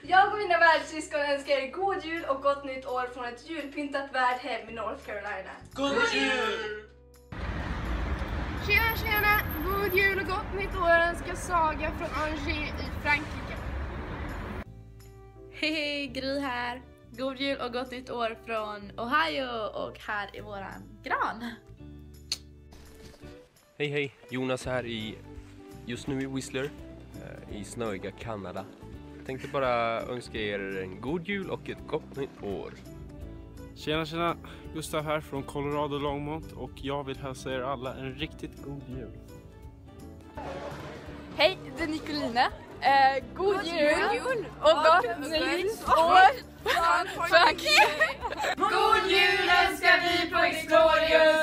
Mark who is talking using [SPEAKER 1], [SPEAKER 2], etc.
[SPEAKER 1] Jag och mina världssyskon önskar er god jul och gott nytt år från ett julpyntat värdhem i North Carolina.
[SPEAKER 2] God jul!
[SPEAKER 3] Tjena, tjena! God jul och gott nytt år önskar Saga från Angers i Frankrike.
[SPEAKER 4] Hej, Gry här. God jul och gott nytt år från Ohio och här i våran gran.
[SPEAKER 5] Hej hej, Jonas här just nu i Whistler i snöiga Kanada. Jag tänkte bara önska er en god jul och ett gott nytt år.
[SPEAKER 6] Tjena tjena, Gustav här från Colorado Longmont och jag vill hälsa er alla en riktigt god jul.
[SPEAKER 7] Hej, det är Nicoline. God jul och gott nytt år från Frankrike.
[SPEAKER 2] God jul önskar vi på Explorius!